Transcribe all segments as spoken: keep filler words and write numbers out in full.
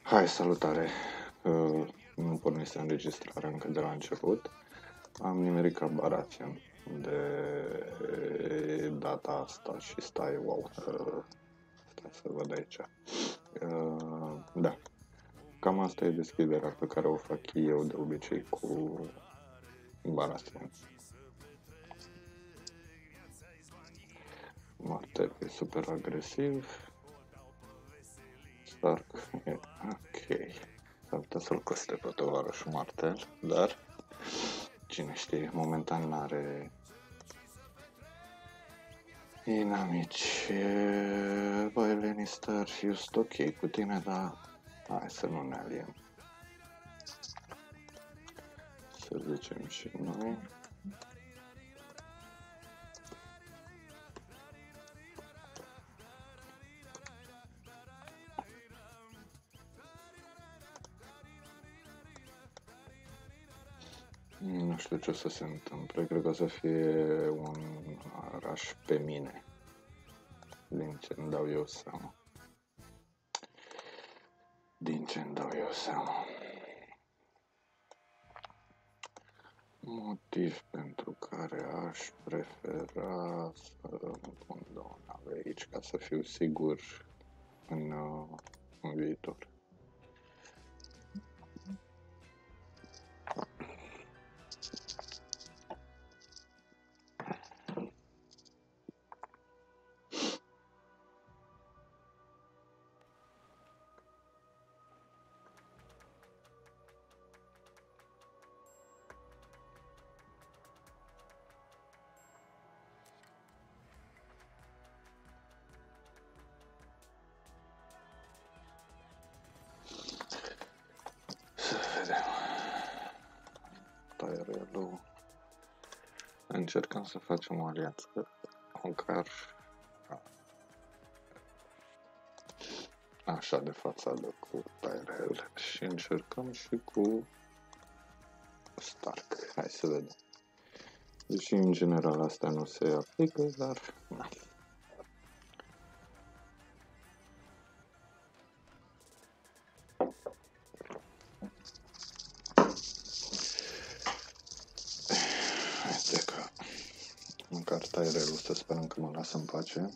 Hai, salutare! Uh, nu pornise înregistrarea încă de la început. Am nimerit ca Baratheon de data asta și stai, wow, uh, stai să văd aici. Uh, da, cam asta e deschiderea pe care o fac eu de obicei cu Baratheon. Martel e super agresiv. Stark e ok. S-ar putea să-l coste pe tovarășul Martel, dar cine știe, momentan n-are inamici. Băi, Lannister, eu sunt ok cu tine, dar hai să nu ne aliem. Să zicem și noi. Nu știu ce o să se întâmple, cred că o să fie un araș pe mine, din ce îmi dau eu seama. Din ce îmi dau eu seama. Motiv pentru care aș prefera să pun două nave aici, ca să fiu sigur în, în viitor. Tyrell-ul. Încercăm să facem o alianță măcar așa de fațadă cu Tyrell și încercăm și cu Stark. Hai să vedem. Deși în general asta nu se aplică, dar na. Haide că măcar Tyrell-ul să sperăm că mă lasă în pace.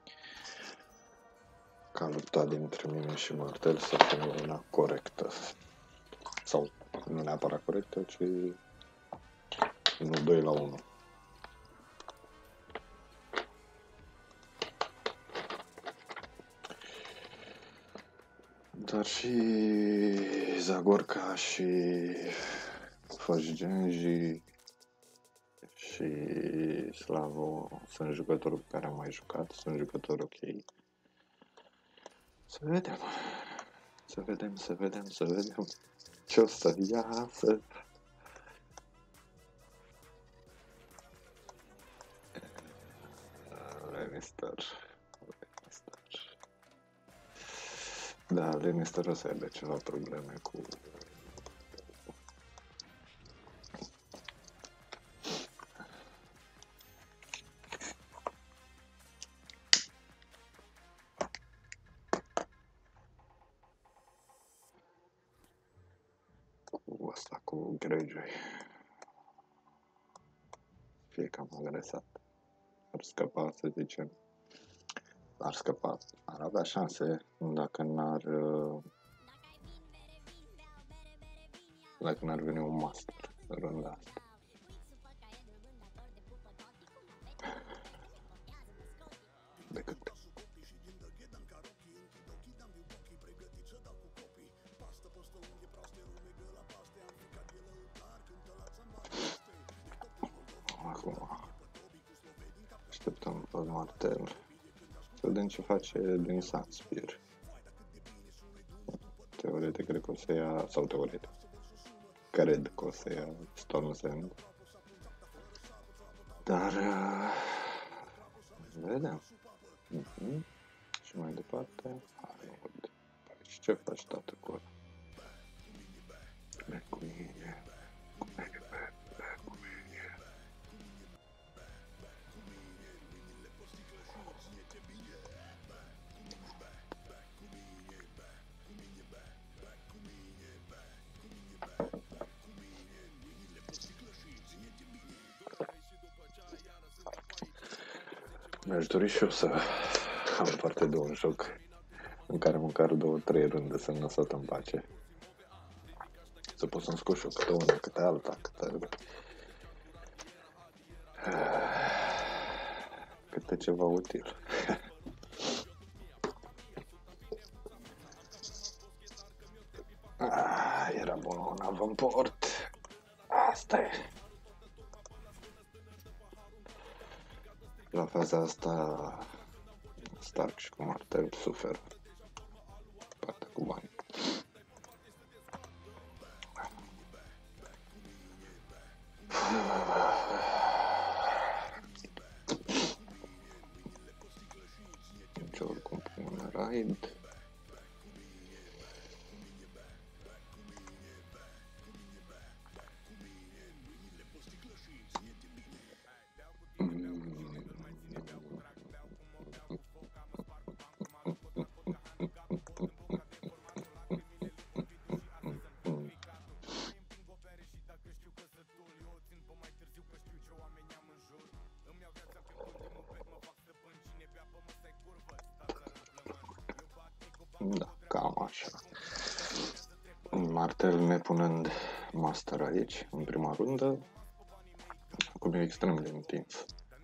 Ca lupta dintre mine și Martel să fie una corectă. Sau nu neapărat corectă, ci nu doi la unu. Dar și Zagorka și Fajgenji și Slavo sunt jucători pe care am mai jucat, sunt jucători ok. Să vedem, să vedem, să vedem, să vedem ce o să iasă. Lannister, Lannister. Da, Lannister o să aibă ceva probleme cu... cu asta, cu Greyjoy. Fie cam agresat. Ar scăpa, să zicem. Ar scăpa. Ar avea șanse dacă n-ar... Dacă n-ar veni un master în rândul asta. Decât... Acum... Așteptăm pe Martel. Să vedem ce face din Sunspear. Teoretic cred că o să ia... Sau teoretic. Cred că o să ia Storm's End. Dar... Uh, vedem. Uh-huh. Și mai departe... Harwood. Și ce faci, tată, cu ăla? Merg cu mine. Cu mine, merg cu mine. Mi-aș dori și eu să am parte de un joc în care măcar două, trei runde să-mi lăsat în pace. Să pot să-mi scot și eu câte una, câte alta, câte... câte ceva util. Ah, era bun un avantport. Asta e. La faza asta, Stark și cu Martel suferă. Partea cu bani. Deci oricum pun un raid. Da, cam așa. Martel nepunând master aici, în prima rundă, acum e extrem de întins.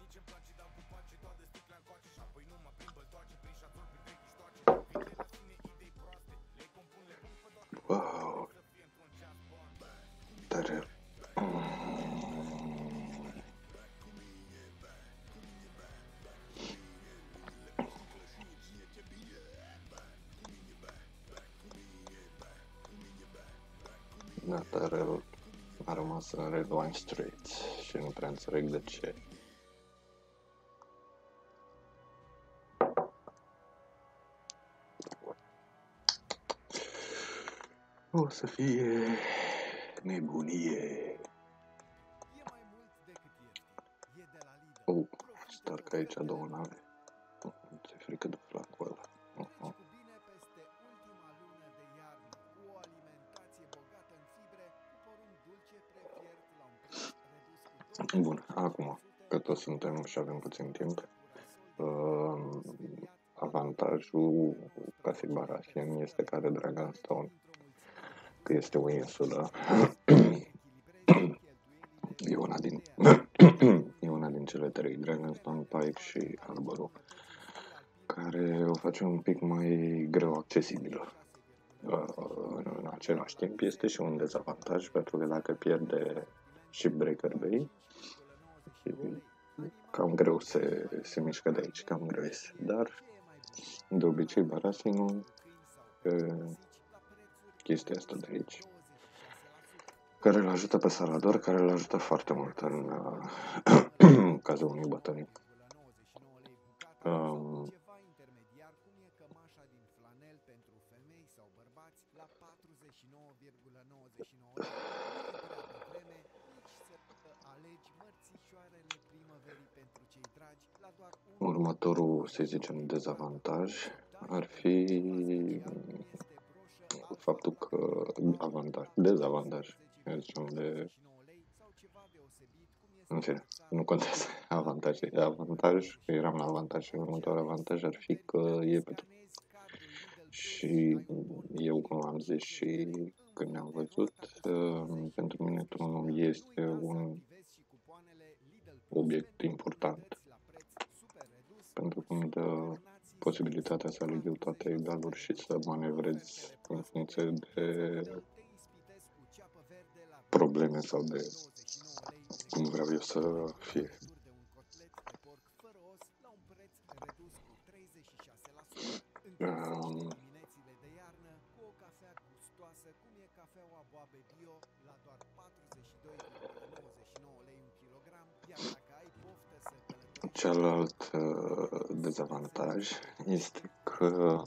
Wow. Tare. Da, tare a rămas în Red Wine Street și nu prea înțeleg de ce. O să fie nebunie. Oh, Stark aici două nave. Ți-e frică de flacul ăla. Uh-huh. Bun, acum că toți suntem și avem puțin timp, uh, avantajul casei Baratheon este că are Dragonstone, că este o insulă. E una din e una din cele trei, Dragonstone, Pike și Arborul, care o face un pic mai greu accesibilă. În același timp este și un dezavantaj, pentru că dacă pierde Shipbreaker Bay, cam greu se, se mișcă de aici, cam greu este. Dar de obicei Baratheon pe chestia asta de aici, care îl ajută pe Salador, care îl ajută foarte mult în uh, cazul unui bătălii. Um, următorul, să zicem, dezavantaj ar fi faptul că avantaj, dezavantaj, zicem, de... În fine, nu contează. Avantaj, avantaj, eram la avantaj, următorul avantaj ar fi că e pe trup. Și eu, cum am zis și când ne-am văzut, pentru mine tronul este un obiect important, pentru că îmi dă posibilitatea să aleg eu toate egaluri și să manevrez în funcție de probleme sau de cum vreau eu să fie. Um, Celălalt uh, dezavantaj este că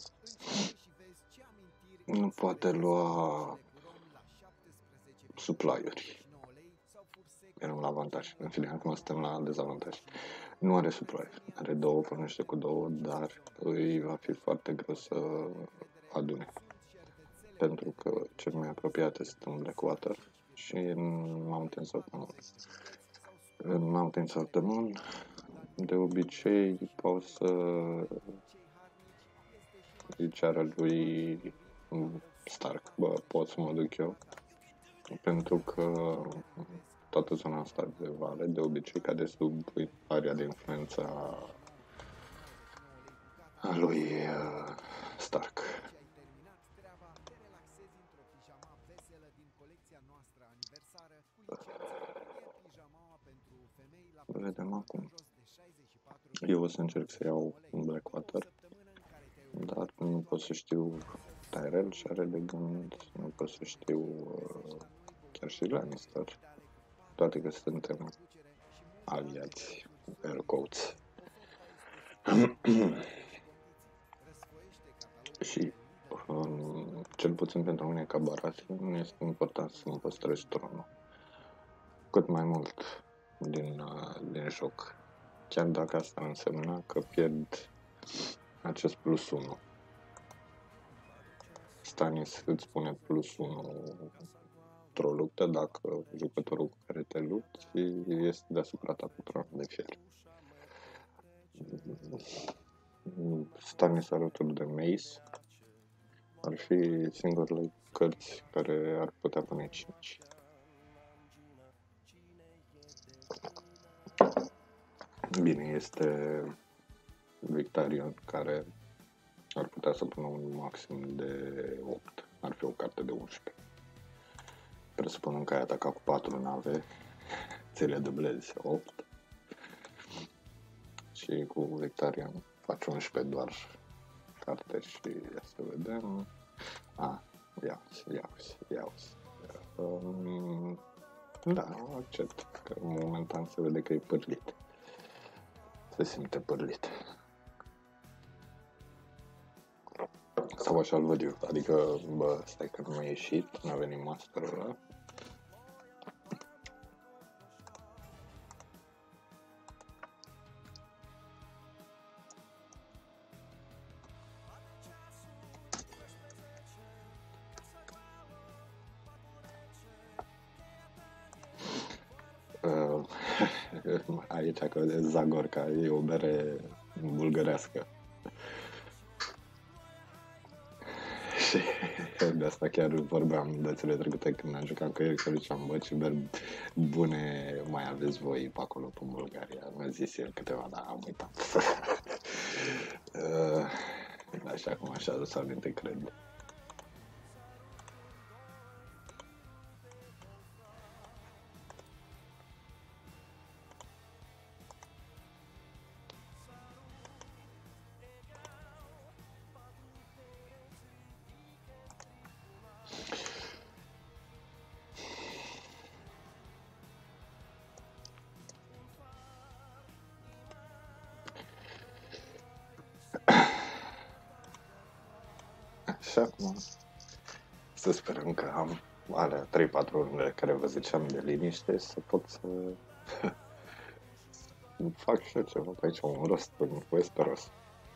nu poate lua supply-uri. Era un avantaj. În fine, acum suntem la dezavantaj. Nu are supply. Are două, pornește cu două, dar îi va fi foarte greu să adune. Pentru că cel mai apropiat este un Blackwater și în Mountains of the Moon. În Mountains of the Moon de obicei pot să îi ceară lui Stark, bă, pot să mă duc eu, pentru că toată zona asta de vale de obicei cade sub area de influență a lui uh, Stark. Vedem acum. Eu o să încerc să iau un Blackwater, dar nu pot să știu Tyrell și are de gând, nu pot să știu uh, chiar și Lannister, toate că suntem aliați, air quotes. Și um, cel puțin pentru mine ca Baratheon este important să îmi păstrez tronul cât mai mult din, uh, din joc, chiar dacă asta însemna că pierd acest plus unu. Stannis îți spune plus unu într-o luptă dacă jucătorul cu care te lupți este deasupra ta cu tron de fier. Stannis alături de Mace ar fi singurele cărți care ar putea pune cinci. Bine, este Victarion care ar putea să pună un maxim de opt. Ar fi o carte de unsprezece. Presupunând că ai atacat cu patru nave, ți le dublezi opt. Și cu Victarion faci unsprezece doar carte și ia să vedem. A, ia ia ia um, Da, accept că momentan se vede că e pârlit. Se simte pârlit. Sau așa-l văd eu, adică, bă, stai că nu a ieșit, n-a venit masterul ăla. Uh, aici că Zagorka e o bere bulgărească. Și de asta chiar vorbeam dățile trecute când am jucat cu el, că ziceam, bă, ce beri bune mai aveți voi pe acolo, pe Bulgaria. Mi-a zis el câteva, dar am uitat. uh, așa cum așa adus aminte, cred. Și acum să sperăm că am alea trei patru ore care vă ziceam de liniște să pot să fac și eu ceva pe aici, un rost în Westeros.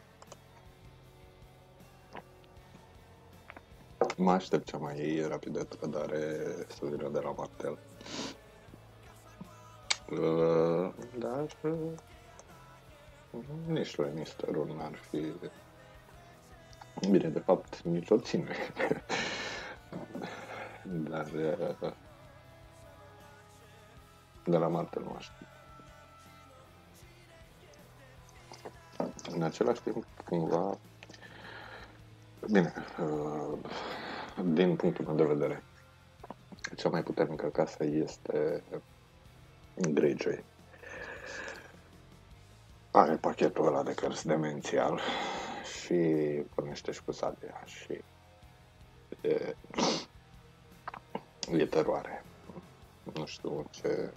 Mă aștept cea mai rapidă trădare să vină de la Martel. Uh, dar uh, nici Lannisterul n-ar fi... Bine, de fapt, nici o ține. Dar uh, de la Martel nu aștept. În același timp, cumva, bine, uh, din punctul meu de vedere, cea mai puternică casă este Greyjoy. Are pachetul ăla de cărți demențial și pornește și cu sabia și e, e teroare. Nu știu ce...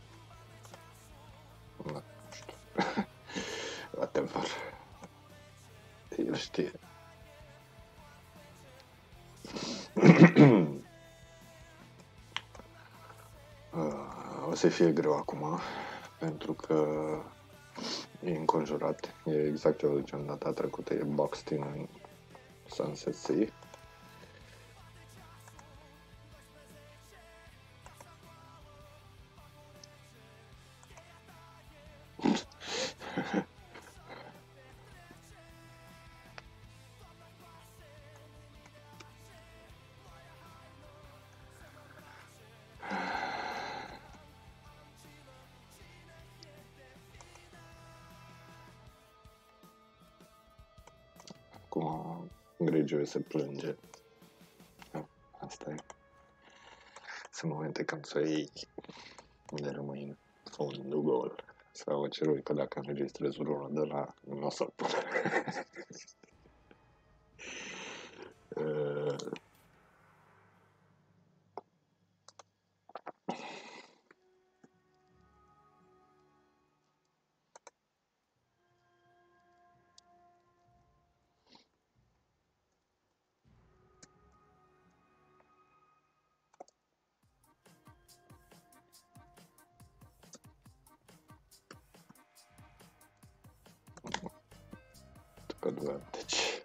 Nu știu. Whatever. El știe. O să fie greu acum, pentru că e înconjurat. E exact ce o ziceam data trecută, e boxed in în Sunset Sea. acum Greyjoy se plânge. Asta e. Sunt momente când să iei unde rămâi în fundul gol. Sau cerui că dacă înregistrezi unul de la, nu o să-l pun. Advantage.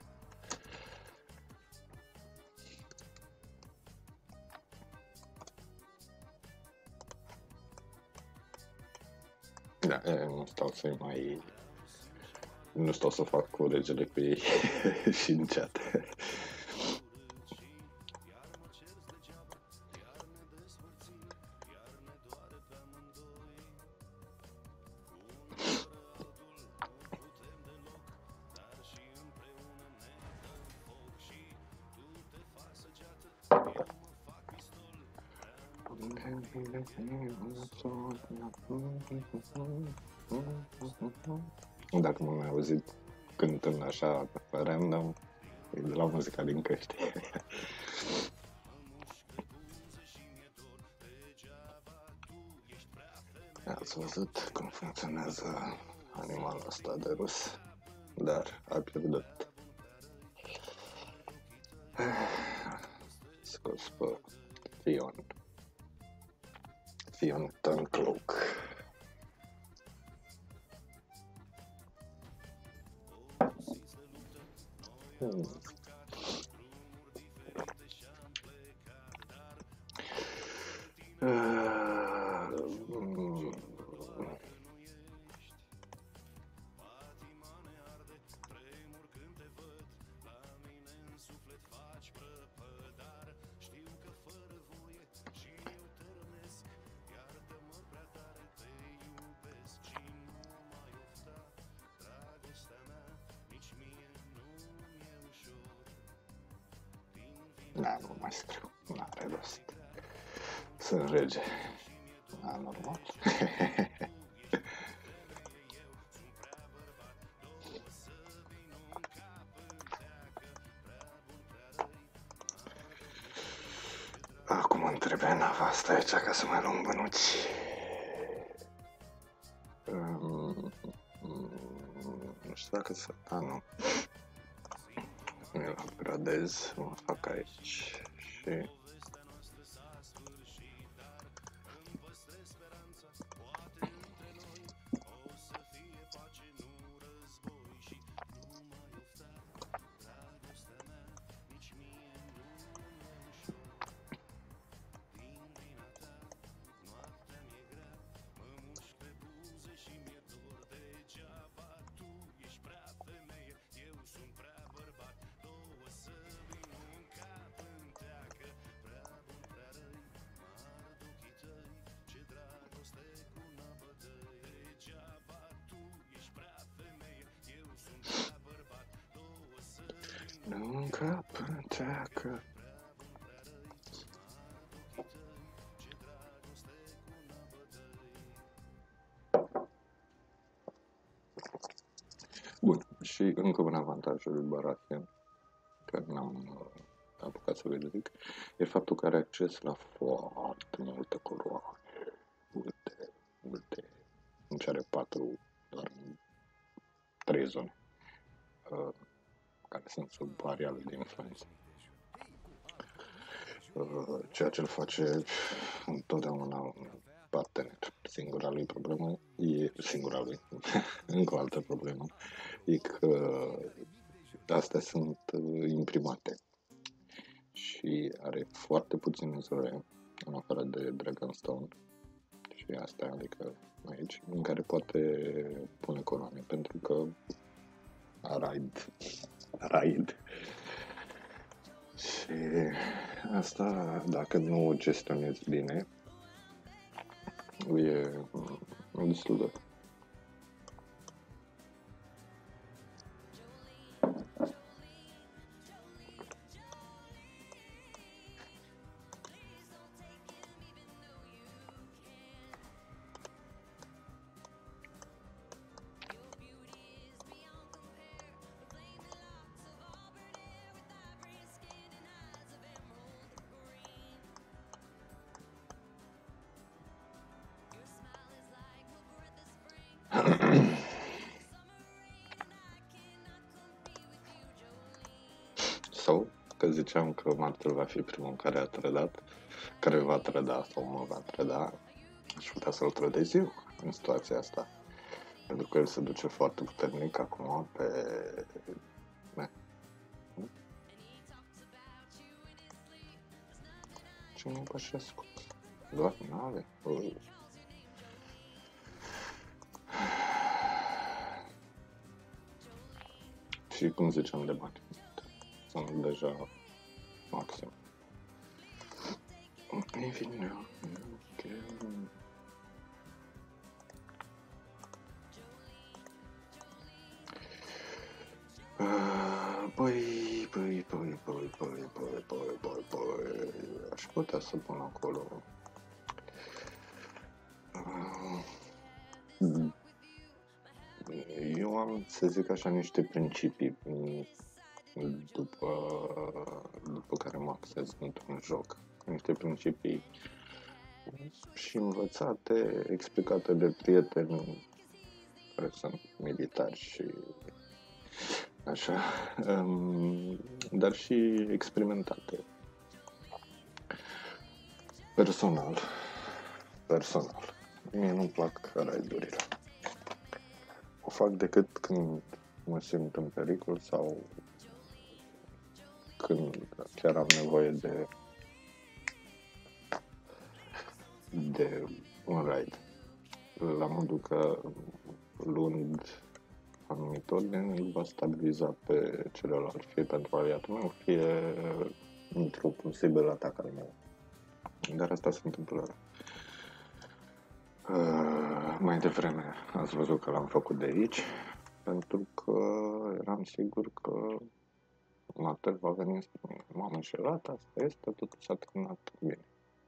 Da, e, nu stau să mai... Nu stau să fac colegele cu ei și în chat. Dacă m-am mai auzit cântând așa random, e de la muzica din căști. Ați văzut cum funcționează animalul ăsta de rus, dar a pierdut. Scos pe Theon. Theon Turncloak. Hmm. Uh, mm. Da, nu mai scriu, n-are rost. Sunt rege. Da, normal. Acum îmi trebuie nava asta aici ca să mai luăm bănuți. Um, nu știu dacă să... A, nu. Eu upgradez, mă fac aici și... Nu încap înceacă. Bun, și încă un avantaj lui Baratheon, care n-am apucat să vă zic, e faptul că are acces la foarte multă coroane. Multe, multe. Nu are patru, doar trei zone. Uh, care sunt sub areale de influență. Uh, ceea ce îl face întotdeauna un partener. Singura lui problemă e singura lui. Încă o altă problemă e că astea sunt imprimate și are foarte puține zone în afară de Dragonstone și asta, adică aici, în care poate pune coloane, pentru că raid raid și asta, dacă nu o gestionezi bine, e destul de că ziceam că Martel va fi primul care a trădat, care va trăda sau mă va trăda, aș putea să-l trădez eu în situația asta. Pentru că el se duce foarte puternic acum pe... Ce nu Bășescu? Doar n-are. Și cum ziceam de bani, sunt deja maxim. Infinit. Băi, băi, băi, băi, băi, băi, băi, băi, băi, aș putea să pun acolo. Eu am, să zic așa, niște principii după, după care mă axez într-un joc. Niște principii și învățate, explicate de prieteni care sunt militari și așa, dar și experimentate. Personal, personal, mie nu-mi plac raidurile. O fac decât când mă simt în pericol sau când chiar am nevoie de de un raid. La modul că luând anumit ordine îl va stabiliza pe celălalt, fie pentru aliatul meu, fie într-un posibil atac al meu. Dar asta se întâmplă uh, mai devreme. Ați văzut că l-am făcut de aici, pentru că eram sigur că Martel va veni spre mine. M-am înșelat, asta este, totul s-a terminat bine.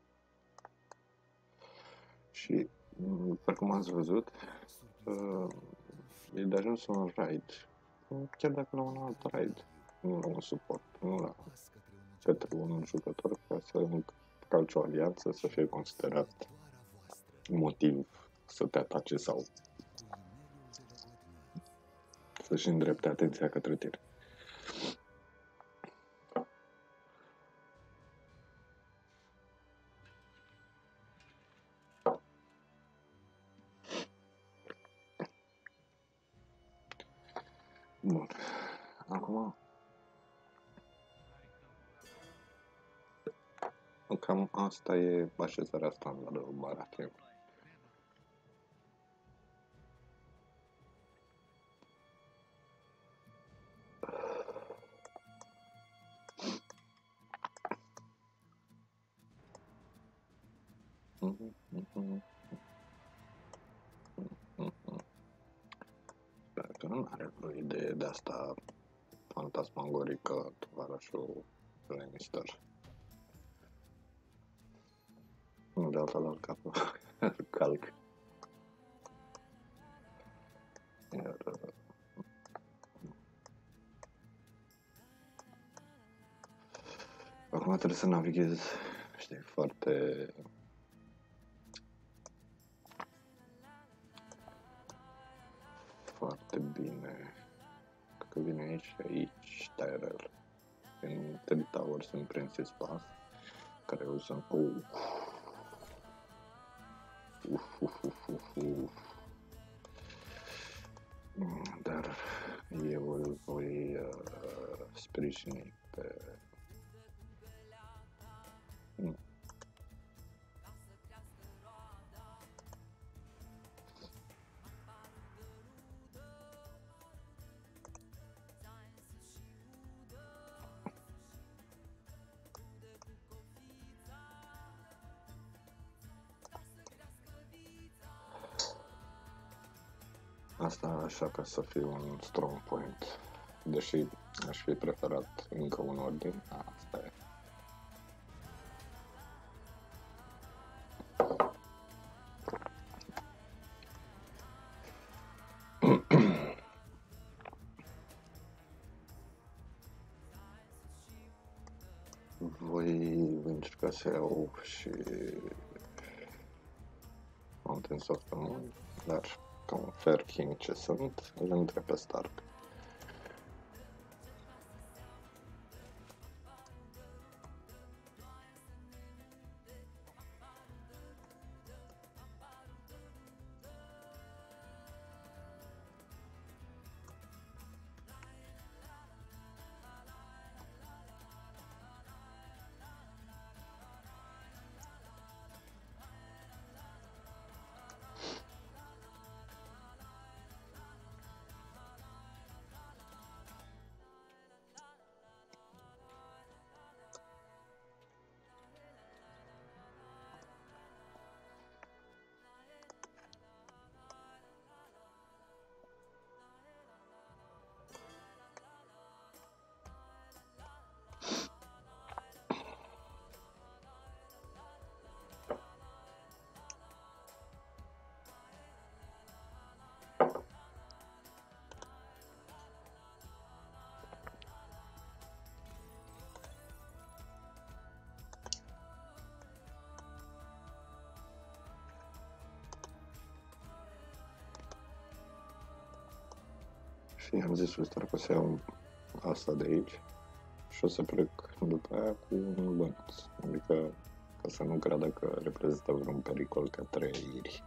Și, după cum ați văzut, uh, e de ajuns un raid, chiar dacă la un alt raid, nu la un suport, nu la către un jucător, ca să calci o alianță, să fie considerat motiv să te atace sau să-și îndrepte atenția către tine. Bun. Acum cam asta e așezarea standardă Baratheon. Sper că nu are vreo idee de asta fantasmagorică, tovarășul Lannister. Nu de alta la capul, calc. Iar acum trebuie să navighez, știi, foarte foarte bine. Că vine aici și aici Tyrell. În Three Towers în Princess Pass, care o să uf, uf, uf, uf, uf, uf. Dar eu îl voi uh, sprijini pe mm. Asta așa ca să fie un strong point, deși aș fi preferat încă un ordin, asta e. Voi încerca să iau și Mountains of the Moon, dar ca un fair king ce sunt, îl întreb pe Stark. Și am zis lui Star că o să iau asta de aici și o să plec după aia cu un bănuț. Adică ca să nu creadă că reprezintă vreun pericol către Iri.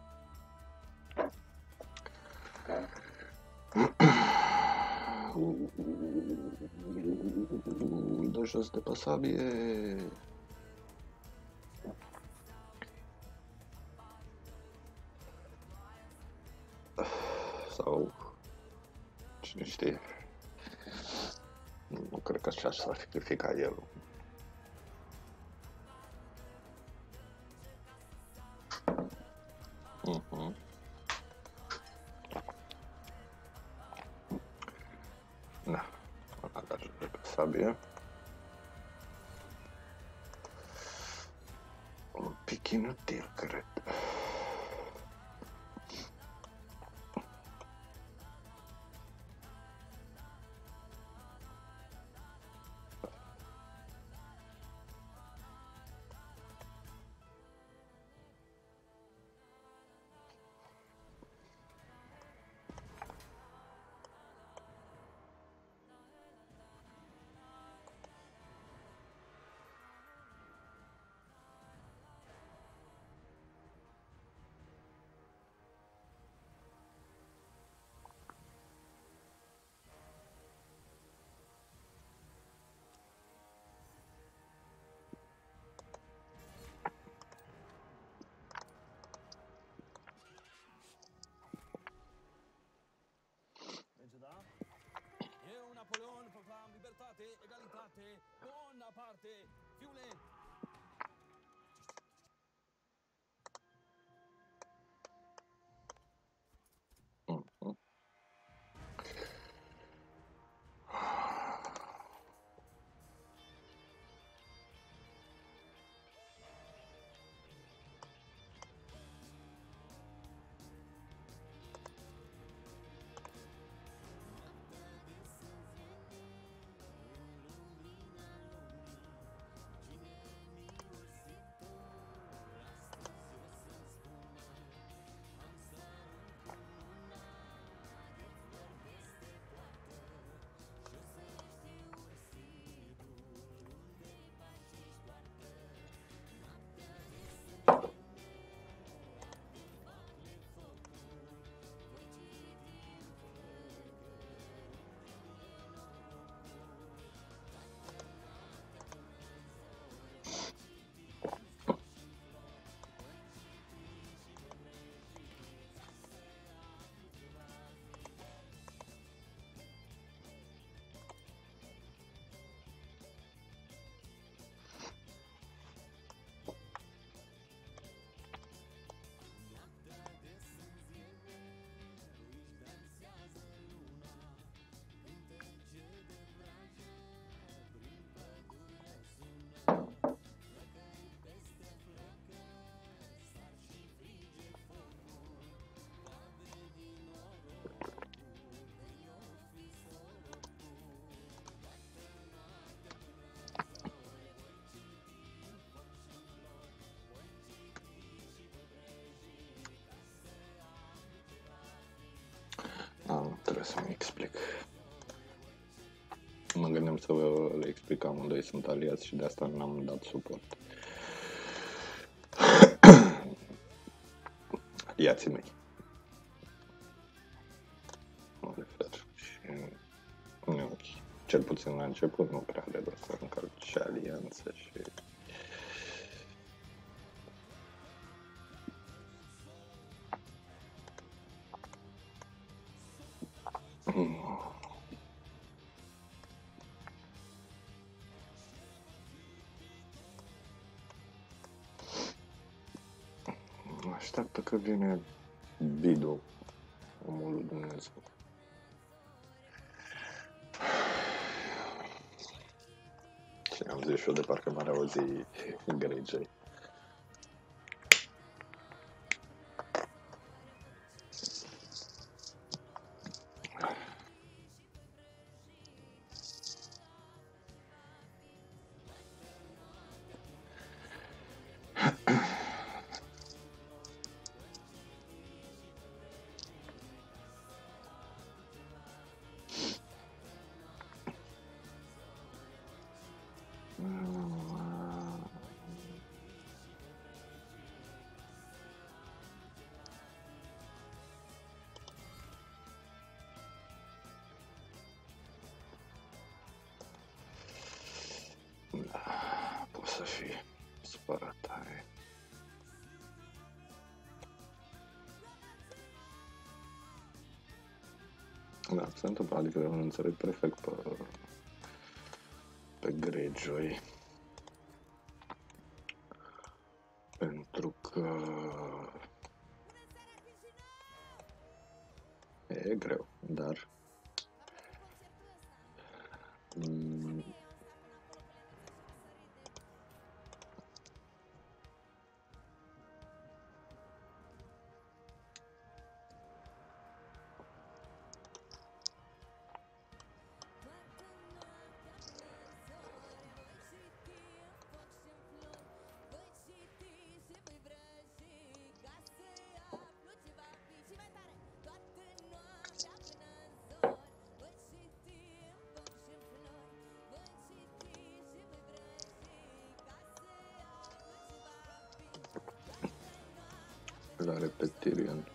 Dă jos de pe sabie. Sau cine știe. Nu cred că așa s-ar sacrifica el. Uh-huh. Da, ăla de pe sabie. Un pic inutil, cred. Eu, Napoleon, proclam libertate, egalitate, Bonaparte, fiule! Uh-huh. Nu, trebuie să-mi explic. Mă gândeam să le explic că amândoi sunt aliați și de asta n-am dat suport. Aliații mei. Mă refer. Și nu, cel puțin la început nu prea are rost să încalci alianțe și... Așteaptă că vine Bidu, omul lui Dumnezeu. Și am zis și eu de parcă m-ar auzi Greyjoy. fie supărat, hai. Da, se întâmplă, adică eu nu înțeleg perfect pe, pe Greyjoy. Pentru că e greu, dar mm, la repetirian.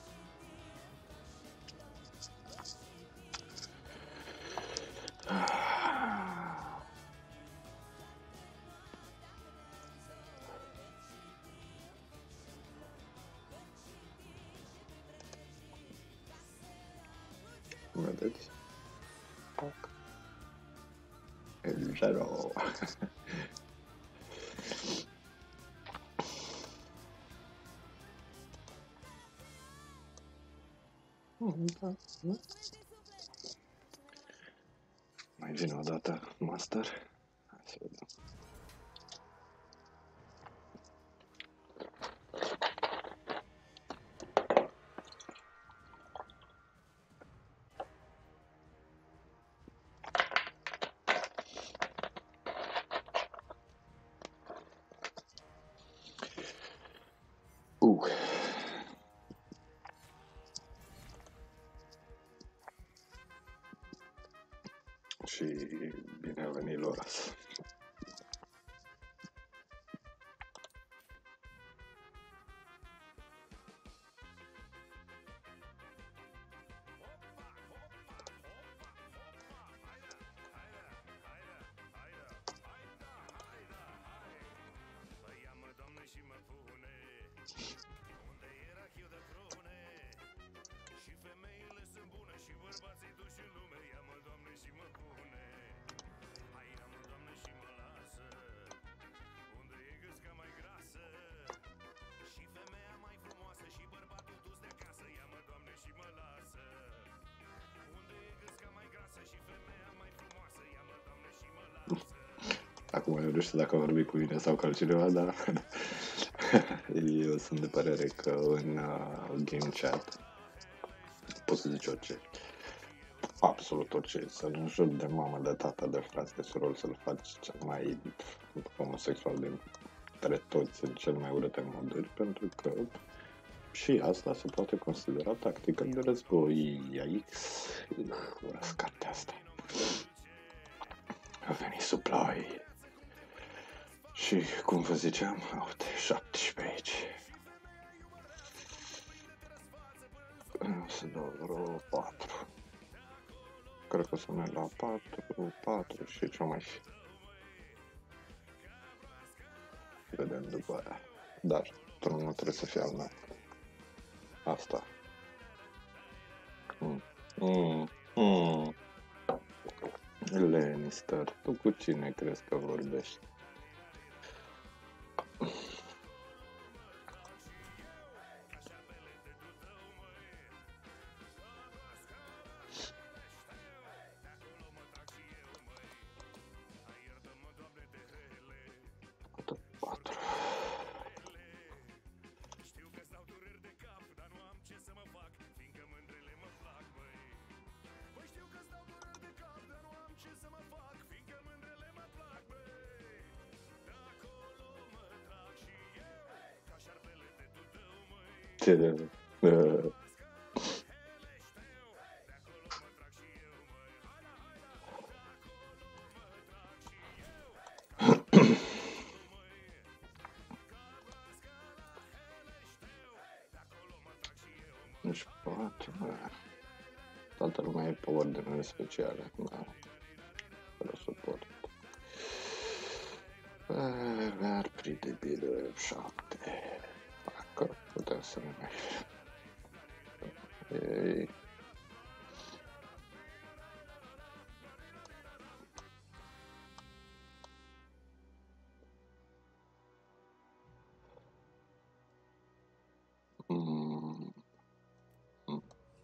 Vedeți? Pac. El zero. Da. Mai vine o dată master. Hai să vedem. Uh. Și bine a venit Loras. Acum eu nu știu dacă vorbi cu mine sau cu altcineva, dar eu sunt de părere că în uh, game chat poți să zici orice. Absolut orice. Să-l înjuri de mamă, de tata, de frați, de surori, să-l faci cel mai homosexual dintre toți în cel mai urâte moduri, pentru că și asta se poate considera tactică de război. Yikes. Urăsc cartea asta. A venit supply. Și, cum vă ziceam, uite, șaptesprezece aici. Să dau vreo patru. Cred că o să merg la patru, patru și ce mai fi. Vedem după aia. Dar, tronul trebuie să fie al meu. Asta. Mm. Mm. Mm. Lannister, tu cu cine crezi că vorbești? patru. Ce de... Uh. Deci patru, toată lumea e pe ordine speciale, da, fără suport. posibil șapte. Dacă putem să ne mai... Ei... Mm. Mm.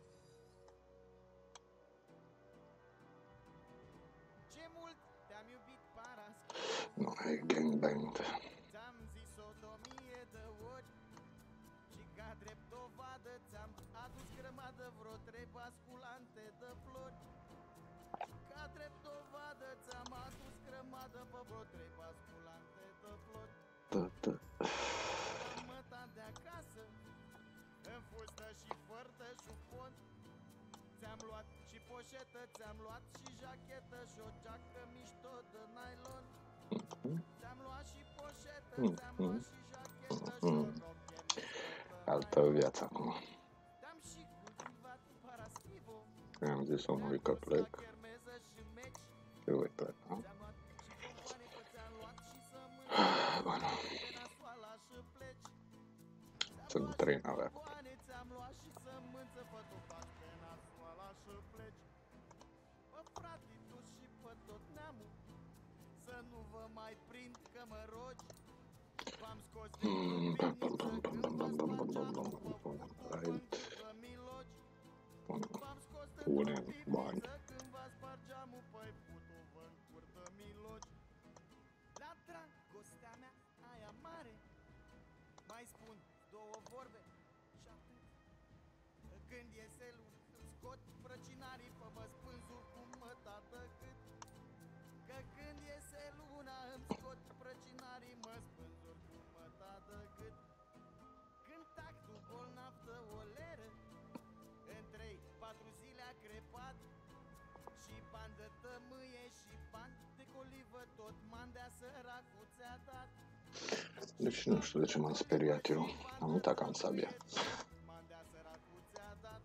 Ce mult te-am iubit, Paras. Nu e gangbang. Ți-am zis-o de-o mie de ori și ca drept dovadă ți-am adus grămadă vreo trei basculante de flori. Ca drept dovadă ți-am adus grămadă pe vreo trei basculante de flori. Da, da. Am mătat de acasă în fustă și fărtă șupon. Ți-am luat și poșetă, ți-am luat și jachetă și o geacă mișto de nylon. Ți-am luat și poșetă, ți-am luat și jachetă și o roche mișto de Altă nylon. viață acum. Te-am și cultivat Paraschivo. Am zis omului că plec. La chermeză și meci. Și voi pleca. Ți-am luat și bomboane, că ți-am luat și sămânță. Bueno, Pe nasoala și pleci. sunt trei nave. Bomboane, ți-am luat și sămânță. Fă tu fac pe nasoala și pleci. Bă, frate, tu și pe tot neamul, să nu vă mai prind că mă rogi. V-am scos din grăbiniță când vă spargeam după furtul băncul de milogi. V-am scos din Punem bani. grăbiniță când vă spargeam păi putul băncuri de milogi. La dragostea mea aia mare mai spun două vorbe și atât. Când iese luna îmi scot prăcinarii pe mă spânzuri cu măta de gât. Că când iese luna îmi scot prăcinarii mă spânzuri cu măta de gât. Când tactul bolnav de o leră în trei patru zile a crepat și bani de tămâie și bani de colivă tot mandea săracul ți-a dat. Deci nu știu de ce m-am speriat eu. Am uitat că am sabia. Mandea săracul ți-a dat.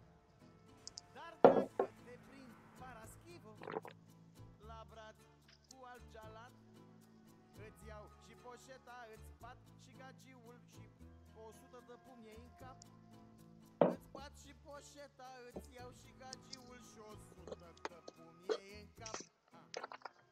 Dar dacă te prind Paraschivo la braț cu alt cealat, îți iau și poșeta, îți bat și gagiul și o sută de pumni în cap. Îți bat și poșeta, îți iau și gagiul și o sută de pumni în cap. Ah.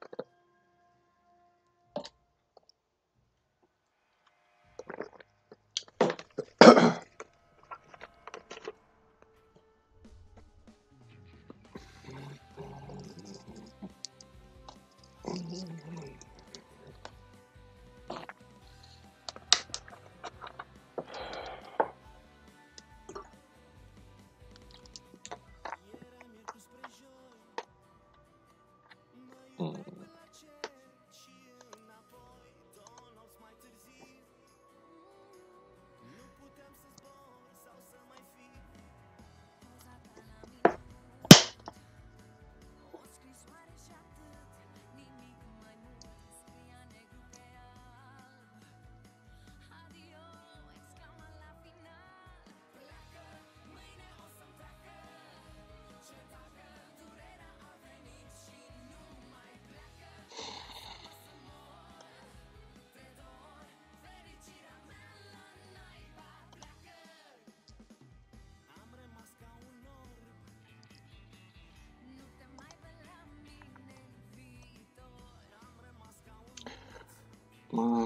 Mă...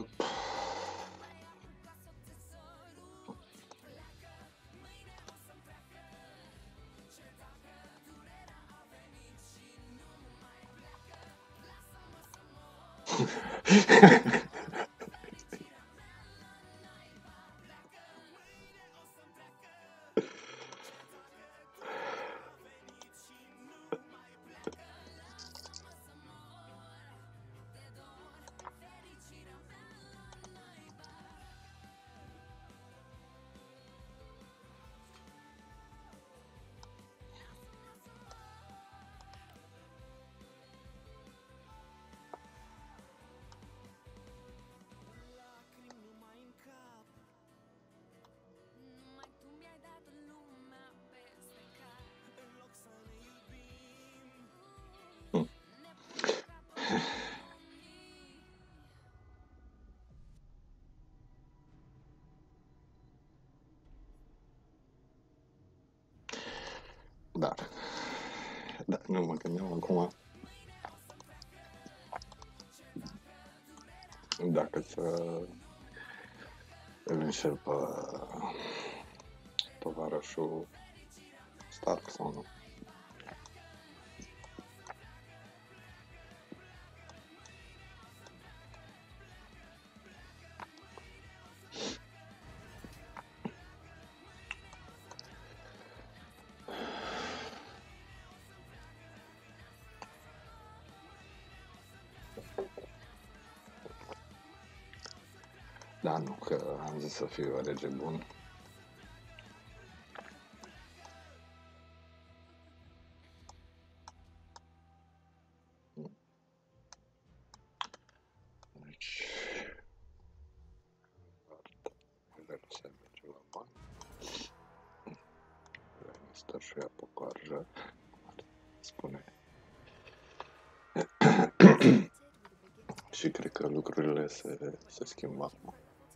Dar, dar nu mă gândeam acum dacă să îl înșel pe tovarășul Stark sau nu. Da, nu, că am zis să fiu rege bun. Deci, vreau să merge la bani. Stă și ea pe coarjă. Spune. Și cred că lucrurile se, se schimbă acum.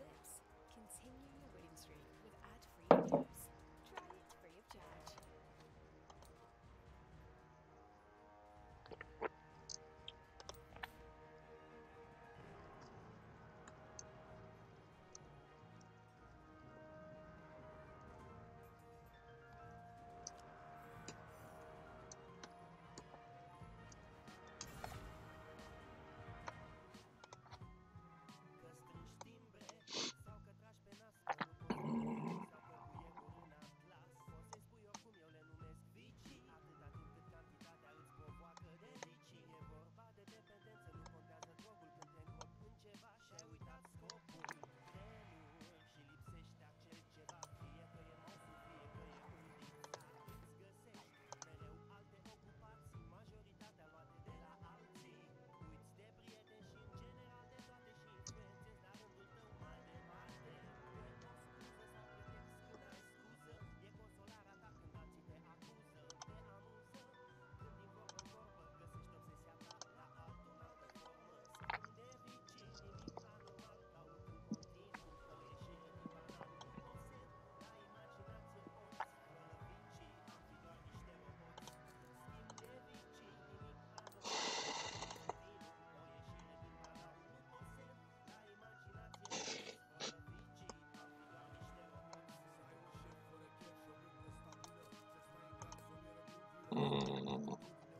Mm.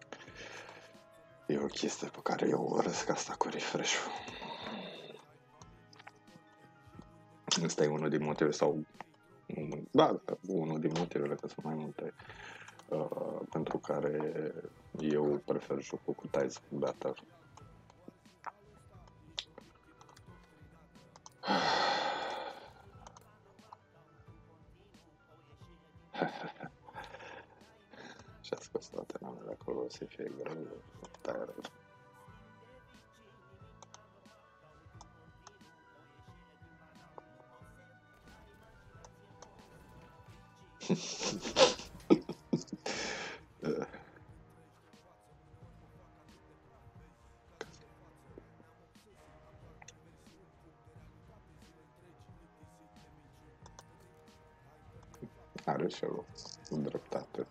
E o chestie pe care eu o urăsc asta cu refresh-ul. Ăsta e unul din motive sau... Da, unul din motivele, că sunt mai multe, uh, pentru care eu prefer jocul cu Tides Better. Și-a scos toate numele acolo, o să fie greu, tare rău. Are și o dreptate.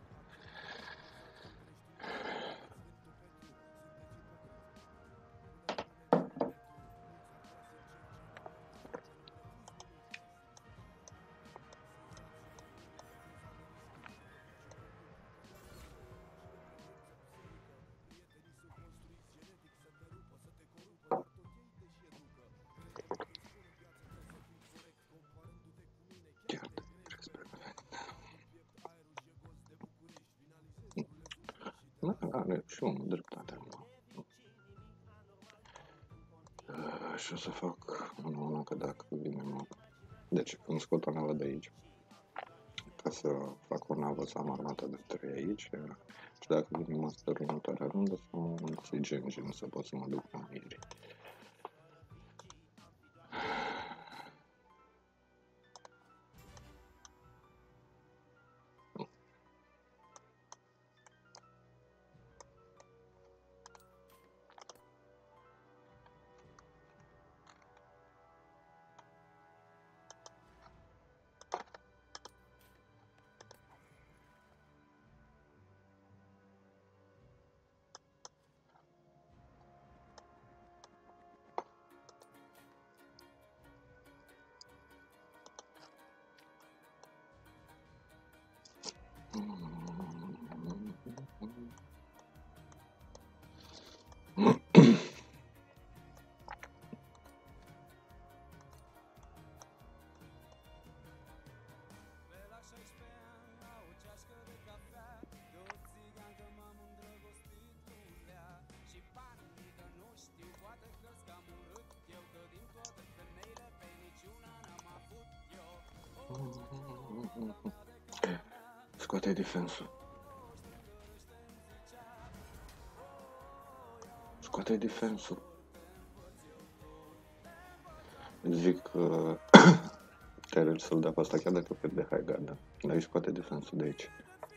Chiar te respect. Da, are și omul dreptate. Uh, și o să fac una că dacă vine mă... Deci îmi scot o navă de aici ca să fac o navă să am armată de trei aici și dacă vine masterul următoarea rundă să mă înțelege engine să pot să mă duc la miri. Scoate defensul. Scoate defensul. Zic că trebuie să-l dea pe asta chiar dacă pierde high guard. Dar îi scoate defensul de aici.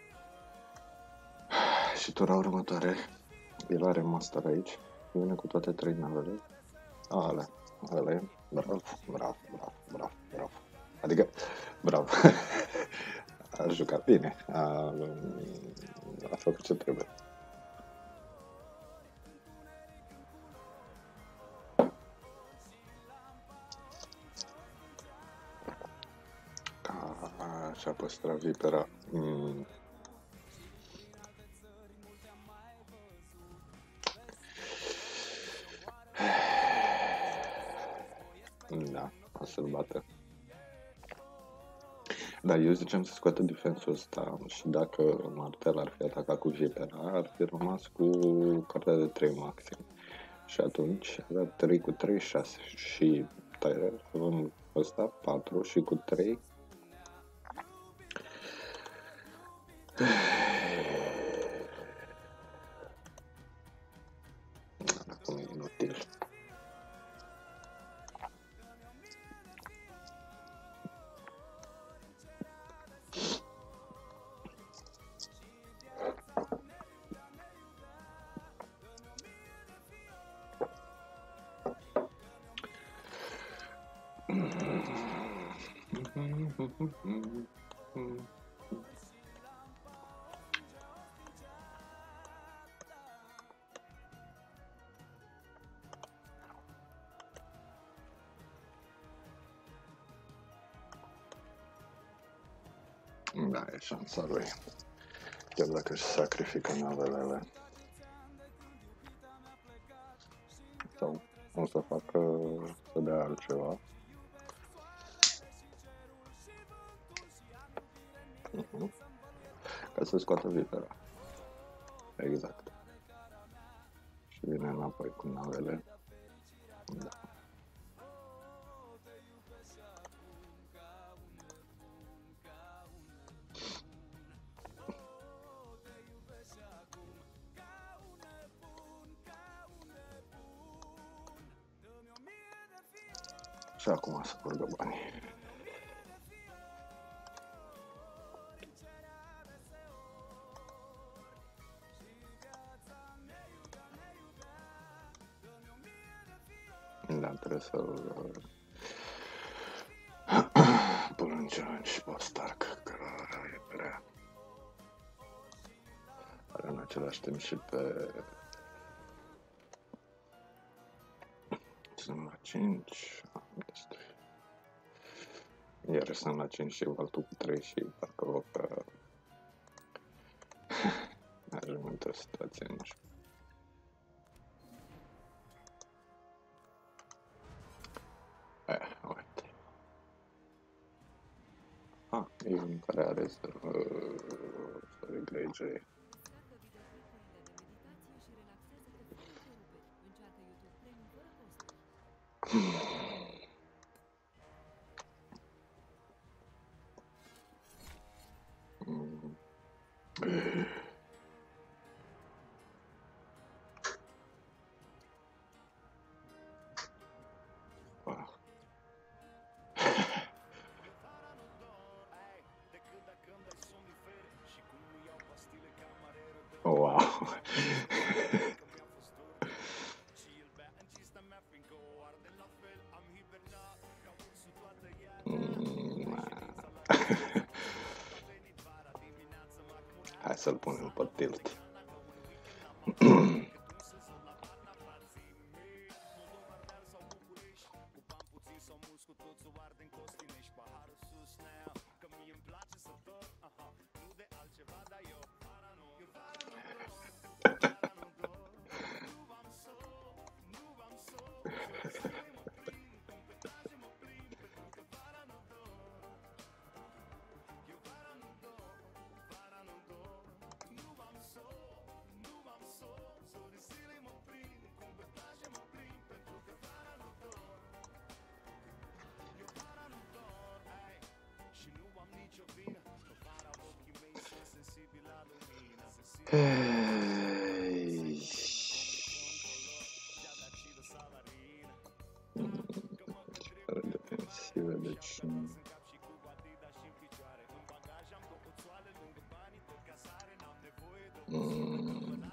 Și tura următoare, el are master aici. Vine cu toate trei navele. Ale, ale, bravo, bravo, bravo, bravo, bravo. Adică, bravo. A jucat bine. A, a făcut ce trebuie. A, și-a păstrat vipera. Mm. Da, o să-l bată. Da, eu ziceam să scoată defensul ăsta și dacă Martel ar fi atacat cu vipera, ar fi rămas cu cartea de trei maxim. Și atunci avea trei cu trei, șase și avem ăsta patru și cu trei. Acum e inutil. Da, e șansa lui. Chiar dacă își sacrifică navelele. Sau o să facă să dea altceva. Uh-huh. Ca să scoată vipera. Exact. Și vine înapoi cu navele. Da. Și acum să curgă banii. Da, trebuie să-l plângem și pe Stark, că e prea. Are în același timp și pe... Sunt la cinci. Iar sunt la cinci și altul cu trei și parcă o că... Ajung într-o situație, nu știu. Eh, uite. Ah, e unul care are să... să reglege. Wow. Hai să-l punem pe tilt. Ei. Fără defensivă, deci nu. Mm.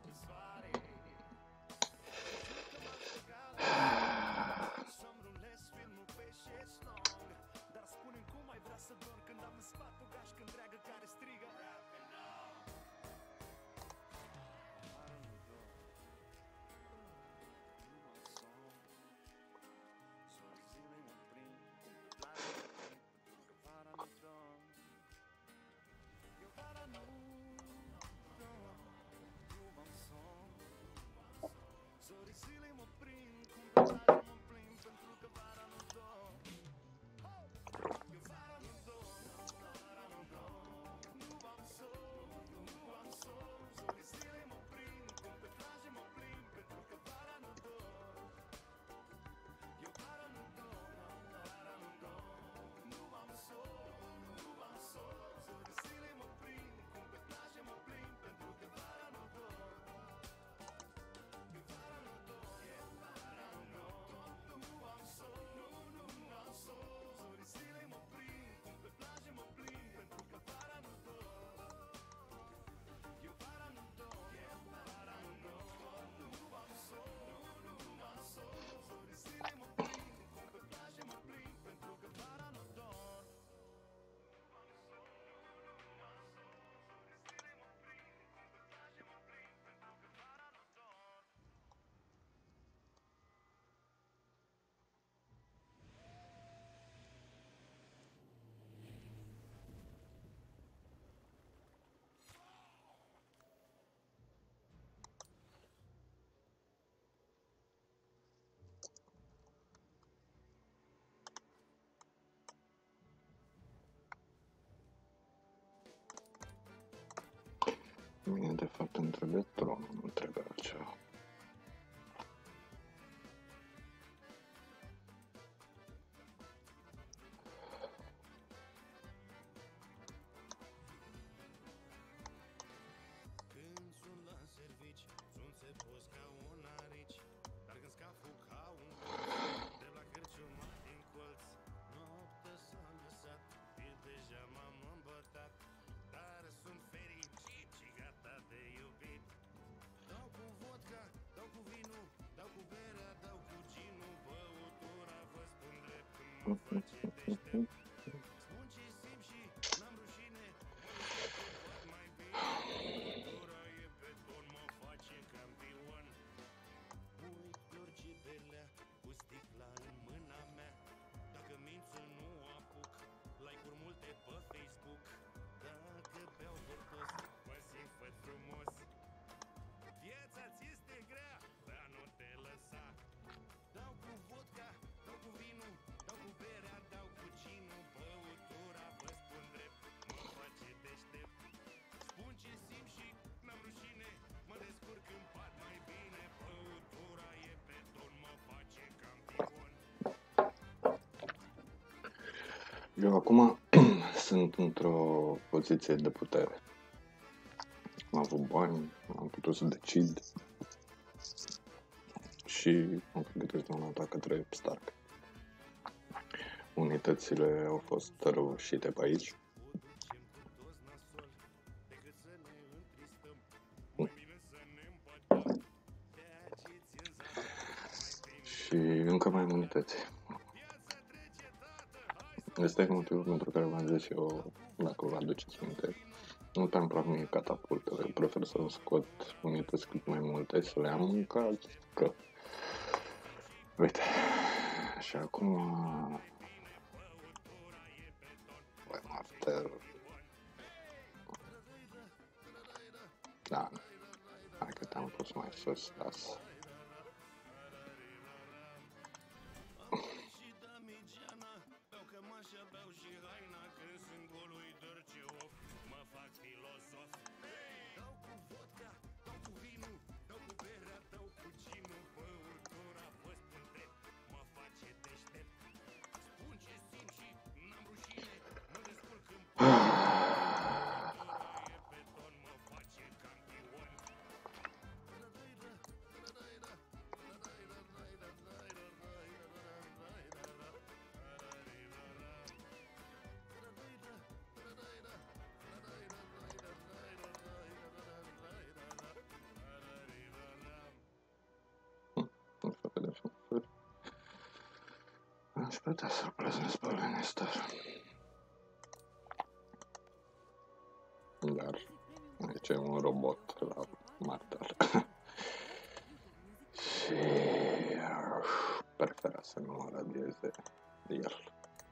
Mine, de fapt, îmi trebuie tronul, nu trebuie altceva. Eu acum sunt într-o poziție de putere. Am avut bani, am putut să decid și am pregătit un atac către Stark. Unitățile au fost răușite pe aici. Și încă mai am unități. Ăsta e motivul pentru care v-am zis eu, dacă vă aduceți minte, nu prea îmi plac mie catapultele, eu prefer să scot unități cât mai multe, să le am în caz că... Uite, și acum... Băi, martel... Da, hai că te-am pus mai sus, lasă. Aș putea să-l plăzesc pe Lannister. Dar aici e un robot la Martel. Și prefera să nu mă radieze el.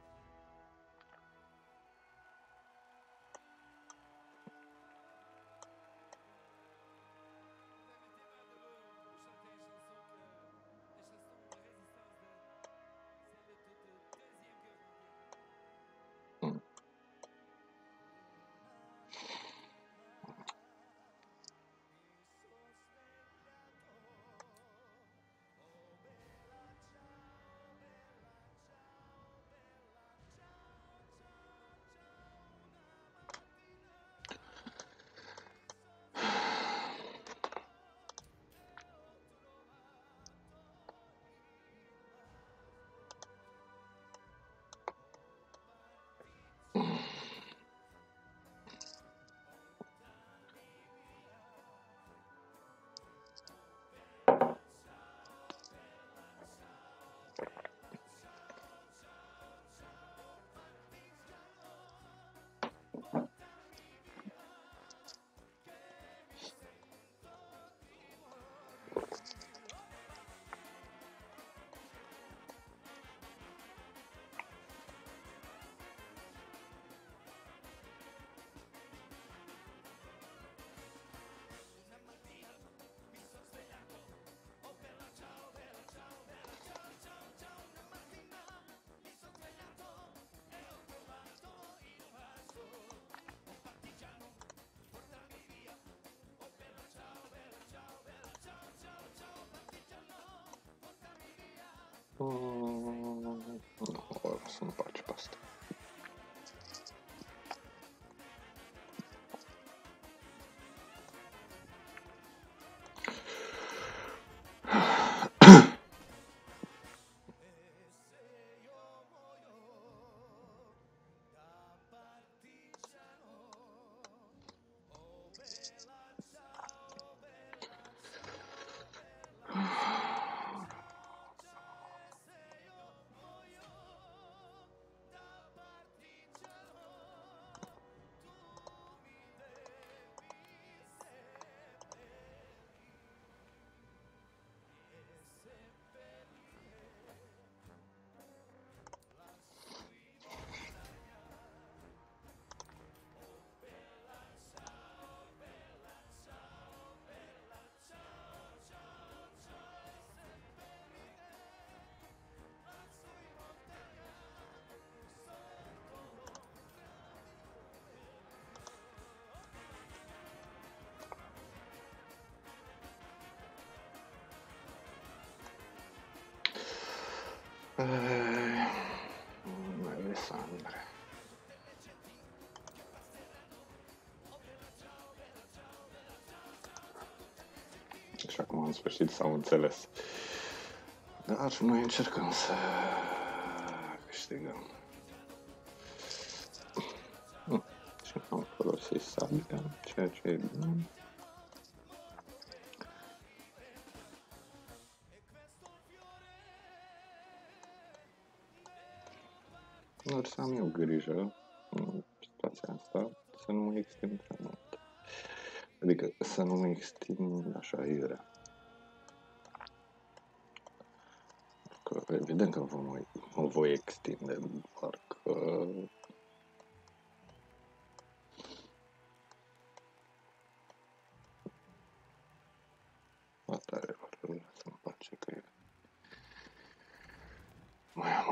Nu, o să-mi faci pe asta. Alessandra. Și acum în sfârșit s-au înțeles. Dar noi încercăm să câștigăm. Și am folosit sabia, ceea ce e bine. Dar să am eu grijă în situația asta să nu mă extind prea mult. Adică să nu mă extind așa iurea. Că evident că vă mă, mă voi extinde, doar că asta are vrea să-mi place că e mai amon.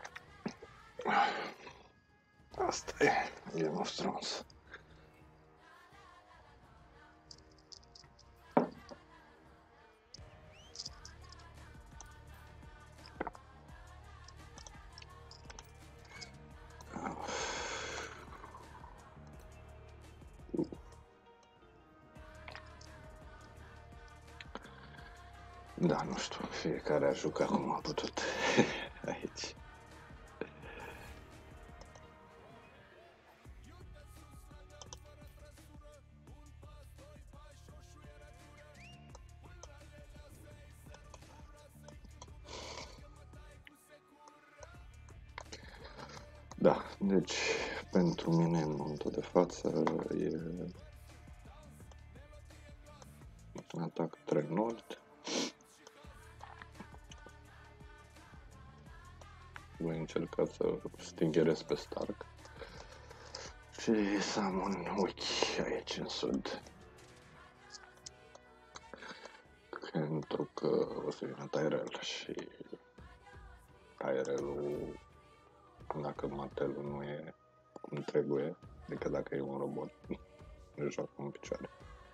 Asta e Game of Thrones. Da, nu știu, fiecare a jucat cum a putut aici. Da, deci pentru mine în momentul de față e atac trei nord. Voi încerca să stingherez pe Stark și să am un wiki aici în sud. Pentru că o să vină Tyrell și Tyrell-ul, dacă martelul nu e cum trebuie, adică dacă e un robot, nu joacă în picioare.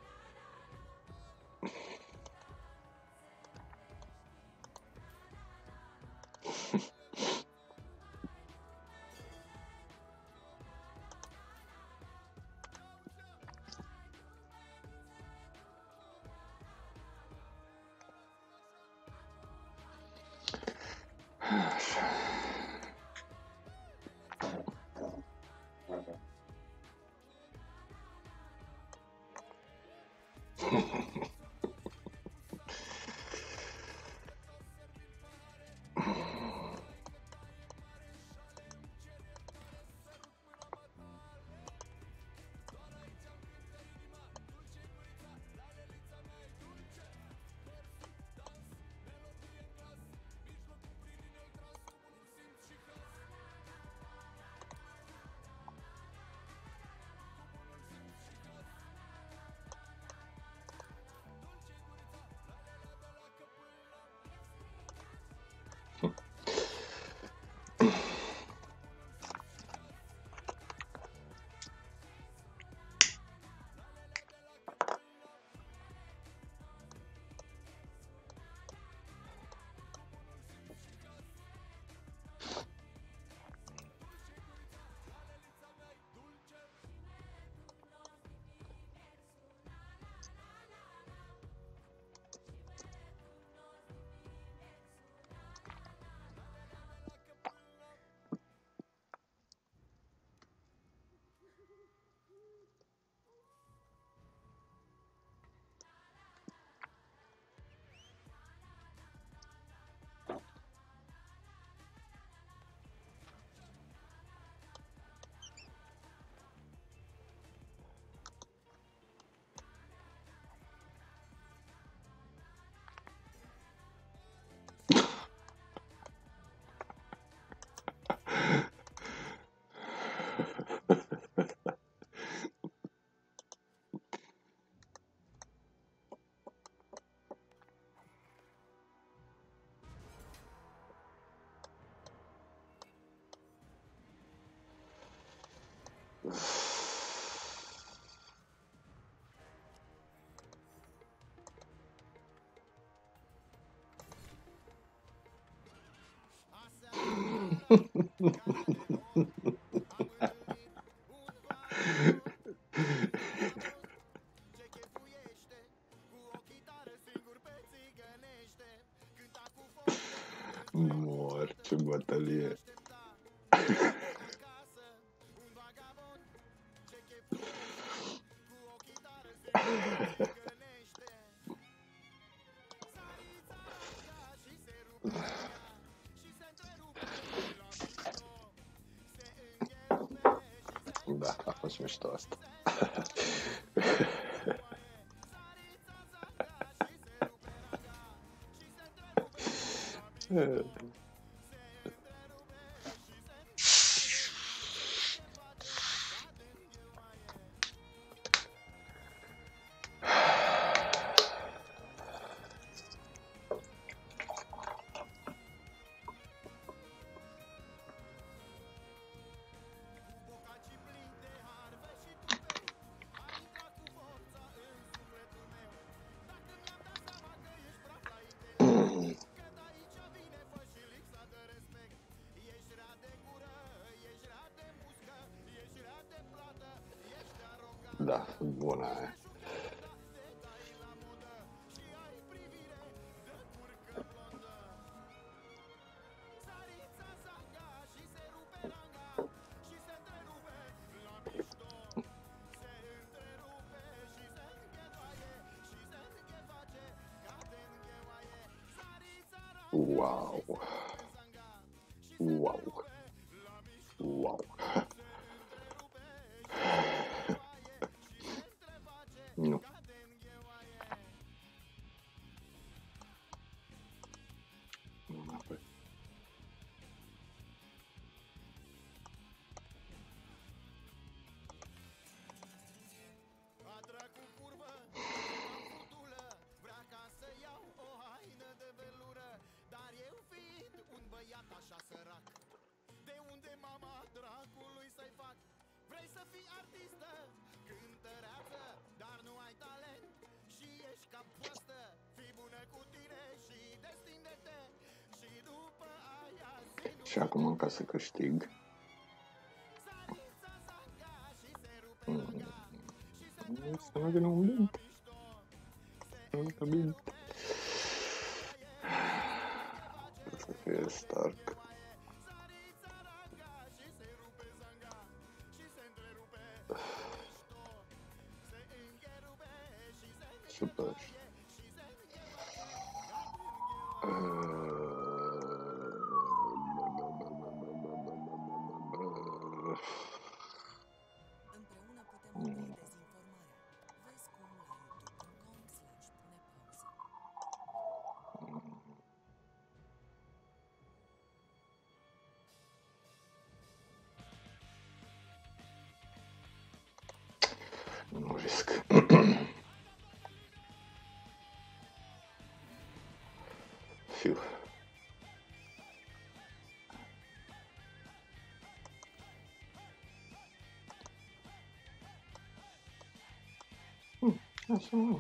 Mor, ce bătălie. Da, a fost mișto asta. Da, bună aia. Wow. Wow. Wow. Nu. Nu înapoi. Vrei să fii artistă, cântăreață, dar nu ai talent și ești ca proastă. Fii bună cu tine și destinde-te și după aia zi. Și acum, ca să câștig, să mă gână un bint. Să mă gână bint. Să fie Stark. Super. Împreună putem opri dezinformarea. Vezi cum la youtube punct com slash pune pauză. Nu risc. Fiu. Hmm, așa mă.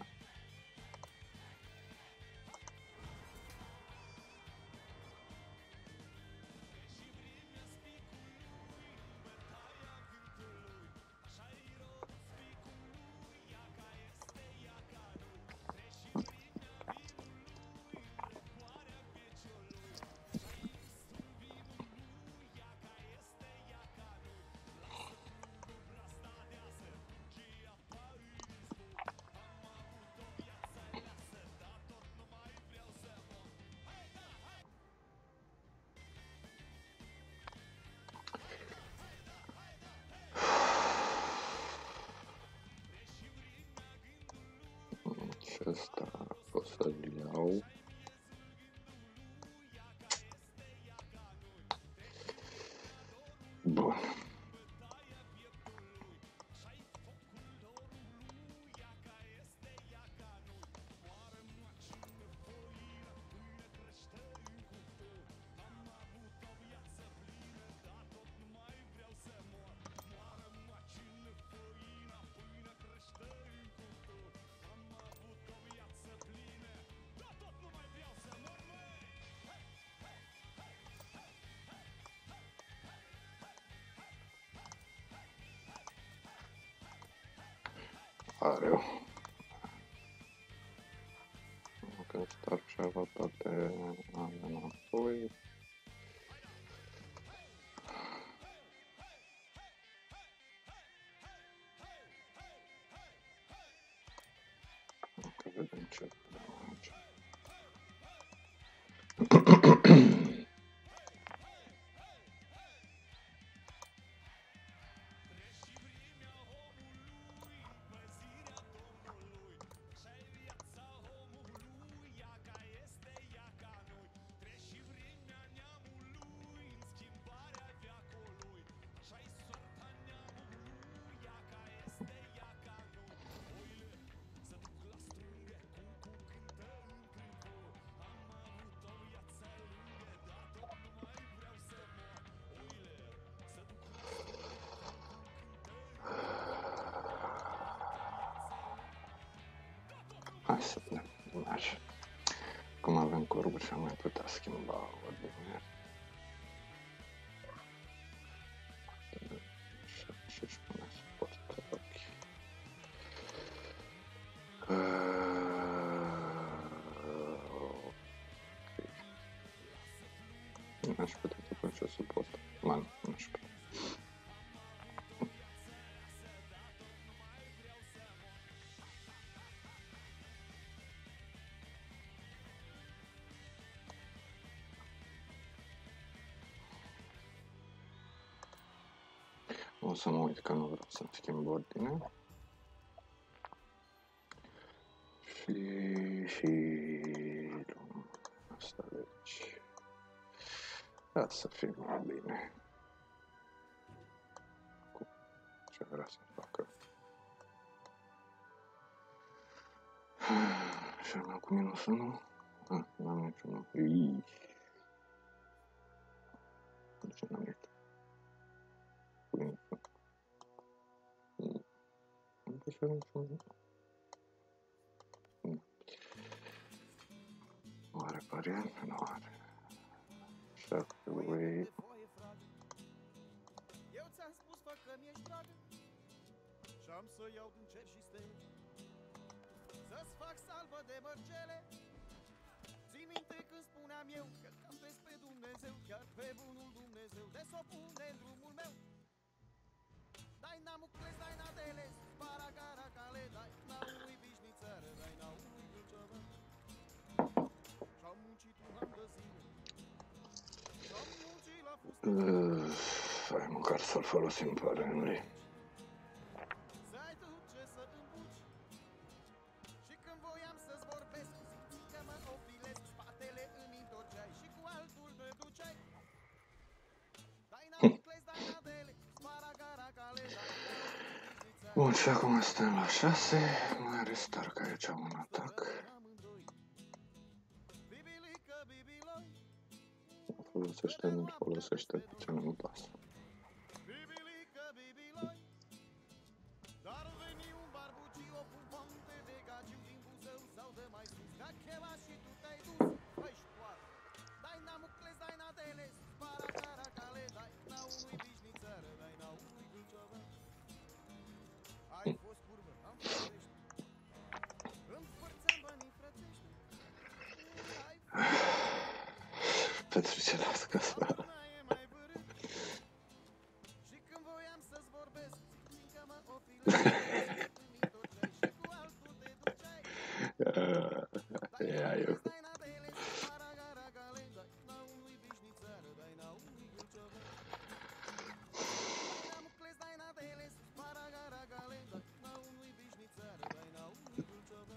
Și ăsta o să-l iau. Bun. Areu. Când Stark și-a luat toate alea înapoi. Că vedem ce putem aici. Hai să vedem. Așa. Cum avem corburi și am mai putea schimba ordinea. Și și pune suport. Ok. Ok. N-aș putea să pun și suport. Man, n-aș putea. O să mă uit că nu vreau să-mi schimb ordine. Și, și, luăm asta de aici. Ca să fie mai bine. Cu ce vrea să facă. Și am cu minus unu. Ah, n-am niciunul. Iii. De ce n-am niciunul? Cu minus unu. Am pus eu niciunul. Nu are variant? Nu are. Așa că voi... Eu ți-am spus, fă că mi-ești dragă și-am să iau din cer și stele, să-ți fac salvă de mărgele. Ții minte când spuneam eu că cantez pe Dumnezeu, chiar pe bunul Dumnezeu, de s-o pune în drumul meu. Dai Namucles, dai Nadeles, Paragara cale, dai na unui vișnițară, dai na unui gâlceavă. Și-am muncit un an de zile, și-am muncit la fustă. Hai măcar să-l folosim pe Henry. Să ai tu ce să îmbuci. Și când voiam să-ți vorbesc, simți că mă opilesc, spatele îmi întorceai și cu altul te duceai. Dai Namucles, dai Nadele, Paragara cale, dai na unui vișnițară. Bun, și acum suntem la șase. Mai are Stark aici un atac. Bibilică, bibiloi, Folosește, nu folosește, ce nu-mi pasă. bibilică, bibiloi. Dar veni un barbuciu, o pumpante de gagiu din Buzău sau de mai sus, ca chema și tu te-ai dus, băi ștoară. Dai Namucles, dai Nadeles, Paragara cale, dai na unui vișnițară, dai na unui gâlceavă. Ai fost curvă, am fost vești, împărțeam banii frățești. Ai Petrice, lasă să... una e mai vârât. Și când voiam să-ți vorbesc, simți că mă opilesc, îmi întorceai și cu altul te duceai. Ia eu. Dai Nadeles, Paragara cale, dai na unui vișnițară, dai na unui gâlceavă. Dai Namucles, dai Nadeles, Paragara cale, dai na unui vișnițară, dai na unui gâlceavă.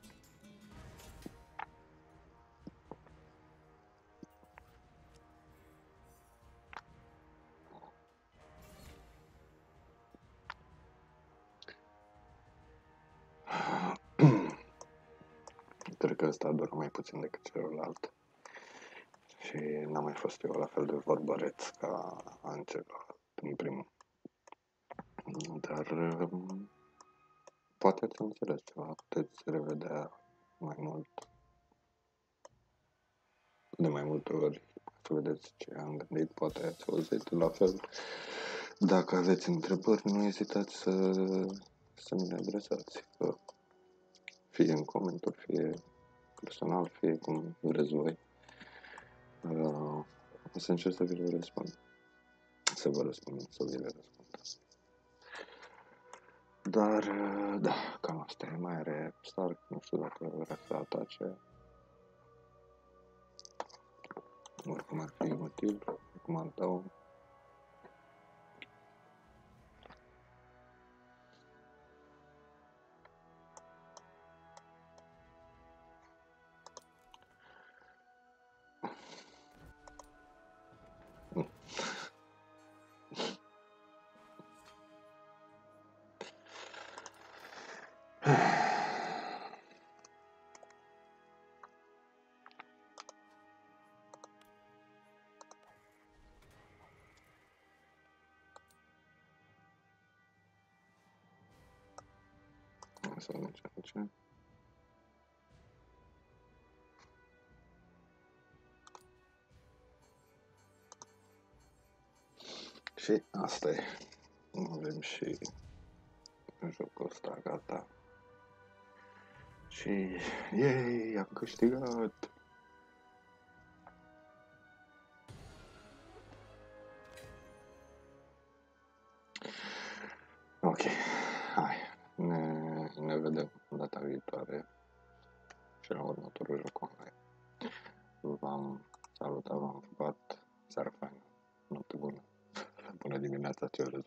Cred că ăsta doar mai puțin decât celălalt. Și n-am mai fost eu la fel de vorbăreț ca Angela în primul. Dar um, poate ați înțeles ceva, puteți revedea mai mult, de mai multe ori, să vedeți ce am gândit, poate ați auzit la fel. Dacă aveți întrebări, nu ezitați să, să mi le adresați, că fie în comentarii, fie personal, fie cum vreți voi. Uh, o să încerc să vi le răspund. Să vă răspund, să vi le răspund. Dar, uh, da, cam asta e. Mai are Stark, nu știu dacă vrea să atace. Oricum ar fi inutil, acum îl dau. Să vedem ce face. Și asta e. Avem și jocul ăsta gata. Și yay, am câștigat! Ok, hai, ne, ne vedem data viitoare și la următorul joc online. V-am salutat, v-am pupat, seara faină, noapte bună, bună dimineața, ce oră